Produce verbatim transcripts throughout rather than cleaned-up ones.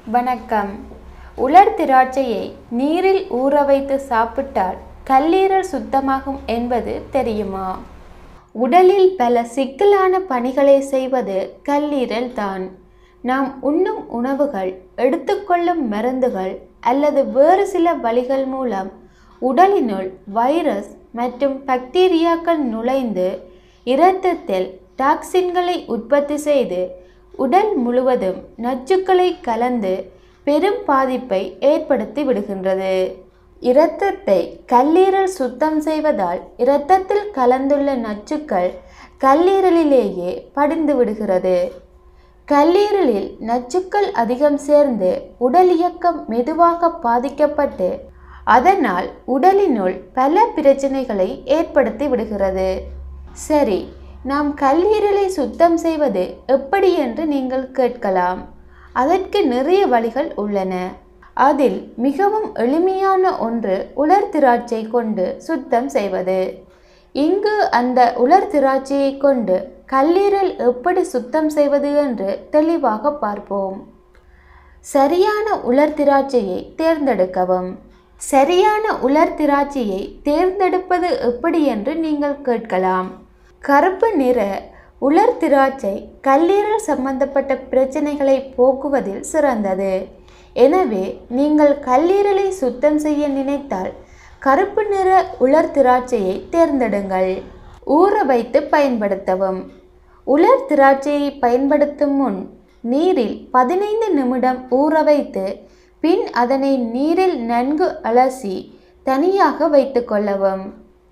வணக்கம். உலர் திராட்சையை நீரில் ஊற வைத்து சாப்பிட்டால் கல்லீரல் சுத்தமாகும் என்பது தெரியுமா? உடலில் பல சிக்கலான பணிகளை செய்வது கல்லீரல் தான். நாம் உண்ணும் உணவுகள், எடுத்துக்கொள்ளும் மருந்துகள் அல்லது வேறு சில வழிகள் மூலம் உடலினுள் வைரஸ் மற்றும் பாக்டீரியாக்கள் நுழைந்து இரத்தத்தில் டாக்சின்களை உற்பத்தி செய்து உடல் முழுவதும் நச்சுக்களை கலந்து பெரும் பாதிப்பை ஏற்படுத்தி விடுகின்றது. இரத்தத்தை கல்லீரல் சுத்தம் செய்வதால் இரத்தத்தில் கலந்துள்ள நச்சுக்கள் கல்லீரலிலேயே படிந்து விடுகிறது. கல்லீரலில் நச்சுக்கள் அதிகம் சேர்ந்து உடல் இயக்கம் மெதுவாக பாதிக்கப்பட்டு அதனால் உடலினுள் பல பிரச்சனைகளை ஏற்படுத்தி விடுகிறது. சரி, நாம் கல்லீரலை சுத்தம் செய்வது எப்படி என்று நீங்கள் கேட்கலாம். அதற்கு நிறைய வழிகள் உள்ளன. அதில் மிகவும் எளிமையான ஒன்று உலர் திராட்சை கொண்டு சுத்தம் செய்வது. இங்கு அந்த உலர் திராட்சையை கொண்டு கல்லீரல் எப்படி சுத்தம் செய்வது என்று தெளிவாக பார்ப்போம். சரியான உலர் திராட்சையை தேர்ந்தெடுக்கவும். சரியான உலர் திராட்சையை தேர்ந்தெடுப்பது எப்படி என்று நீங்கள் கேட்கலாம். கருப்பு நிற உலர் திராட்சை கல்லீரல் சம்பந்தப்பட்ட பிரச்சனைகளை போக்குவதில் சிறந்தது. எனவே நீங்கள் கல்லீரலை சுத்தம் செய்ய நினைத்தால் கருப்பு நிற உலர் திராட்சையை தேர்ந்தெடுங்கள். ஊற வைத்து பயன்படுத்தவும். உலர் திராட்சையை பயன்படுத்தும் முன் நீரில் பதினைந்து நிமிடம் ஊற வைத்து பின் அதனை நீரில் நன்கு அலசி தனியாக வைத்து கொள்ளவும்.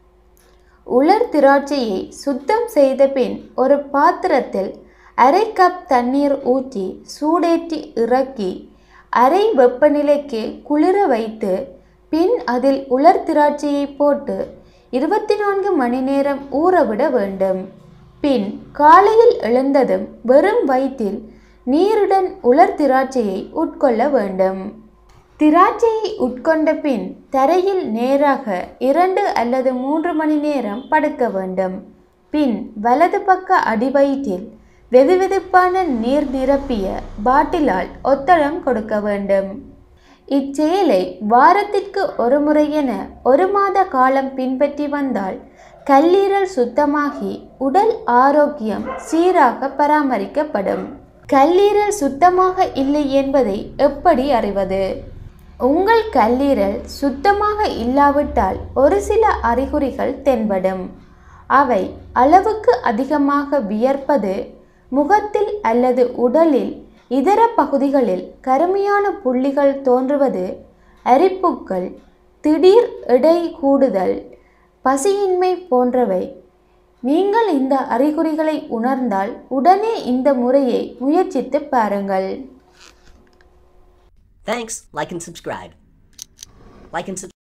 உலர் திராட்சையை சுத்தம் செய்த பின் ஒரு பாத்திரத்தில் அரை கப் தண்ணீர் ஊற்றி சூடேற்றி இறக்கி அரை வெப்பநிலைக்கு குளிர வைத்து பின் அதில் உலர் திராட்சையை போட்டு இருபத்தி நான்கு மணி நேரம் ஊறவிட வேண்டும். பின் காலையில் எழுந்ததும் வெறும் வயிற்றில் நீருடன் உலர் திராட்சையை உட்கொள்ள வேண்டும். திராட்சையை உட்கொண்ட பின் தரையில் நேராக இரண்டு அல்லது மூன்று மணி நேரம் படுக்க வேண்டும். பின் வலது பக்க அடிவயிற்றில் வெதுவெதுப்பான நீர் நிரப்பிய பாட்டிலால் ஒத்தடம் கொடுக்க வேண்டும். இச்செயலை வாரத்திற்கு ஒரு முறை என ஒரு மாத காலம் பின்பற்றி வந்தால் கல்லீரல் சுத்தமாகி உடல் ஆரோக்கியம் சீராக பராமரிக்கப்படும். கல்லீரல் சுத்தமாக இல்லை என்பதை எப்படி அறிவது? உங்கள் கல்லீரல் சுத்தமாக இல்லாவிட்டால் ஒரு சில அறிகுறிகள் தென்படும். அவை அளவுக்கு அதிகமாக வியர்ப்பது, முகத்தில் அல்லது உடலில் இதர பகுதிகளில் கருமையான புள்ளிகள் தோன்றுவது, அரிப்புக்கள், திடீர் எடை கூடுதல், பசியின்மை போன்றவை. நீங்கள் இந்த அறிகுறிகளை உணர்ந்தால் உடனே இந்த முறையை முயற்சித்து பாருங்கள். Thanks. Like and subscribe. Like and subscribe.